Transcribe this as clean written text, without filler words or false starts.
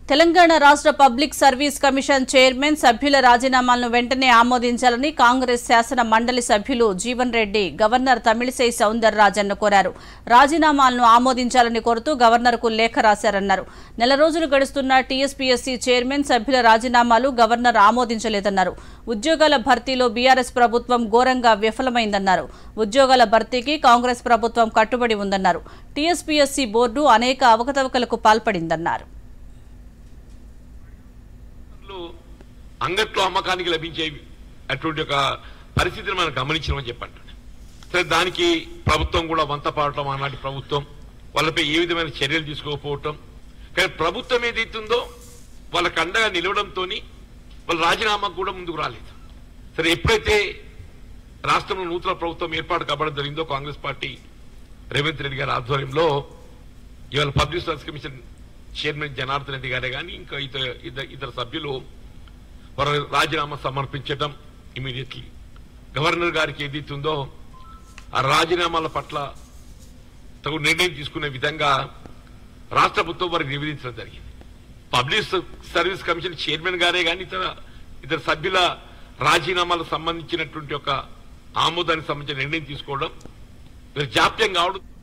తెలంగాణ రాష్ట్ర public service commission chairman సభ్యుల రాజీనామాలను వెంటనే ఆమోదించాలని కాంగ్రెస్ శాసన మండలి సభ్యులు జీవన్ రెడ్డి గవర్నర్ తమిళిసై సౌందరరాజన్ను కోరారు. రాజీనామాలను ఆమోదించాలని కోరుతూ గవర్నర్కు లేఖ రాశారన్నారు. నెల రోజులు గడుస్తున్న టీఎస్పీఎస్సీ చైర్మన్ సభ్యుల రాజీనామాలు గవర్నర్ ఆమోదించలేదన్నారు. ఉద్యోగాల భర్తీలో బీఆర్ఎస్ ప్రభుత్వం ఘోరంగా విఫలమైందన్నారు. ఉద్యోగాల భర్తీకి కాంగ్రెస్ ప్రభుత్వం కట్టుబడి ఉందన్నారు. టీఎస్పీఎస్సీ బోర్డు అనేక అవకతవకలకు పాల్పడిందన్నారు. అంగట్లో అమ్మకానికి లభించే అటువంటి ఒక పరిస్థితిని మనం గమనించమని చెప్పండి. సరే, దానికి ప్రభుత్వం కూడా వంత పాడటం, ఆనాటి ప్రభుత్వం వాళ్ళపై ఏ విధమైన చర్యలు తీసుకోకపోవటం, కానీ ప్రభుత్వం ఏదైతుందో వాళ్ళకి అండగా నిలవడంతో వాళ్ళ రాజీనామాకు కూడా ముందుకు రాలేదు. సరే, ఎప్పుడైతే రాష్ట్రంలో నూతన ప్రభుత్వం ఏర్పాటు కావడం జరిగిందో కాంగ్రెస్ పార్టీ రేవంత్ రెడ్డి గారి ఆధ్వర్యంలో ఇవాళ public service commission chairman Janardhan Reddy గారే కానీ ఇంకా ఇతర సభ్యులు వారు రాజీనామా సమర్పించడం, ఇమీడియట్లీ గవర్నర్ గారికి ఏదైతుందో ఆ రాజీనామాల పట్ల తగు నిర్ణయం తీసుకునే విధంగా రాష్ట్ర ప్రభుత్వం వారికి నివేదించడం జరిగింది. పబ్లిక్ సర్వీస్ కమిషన్ చైర్మన్ గారే కానీ ఇతర సభ్యుల రాజీనామాలకు సంబంధించినటువంటి ఒక ఆమోదానికి సంబంధించిన నిర్ణయం తీసుకోవడం జాప్యం కావడం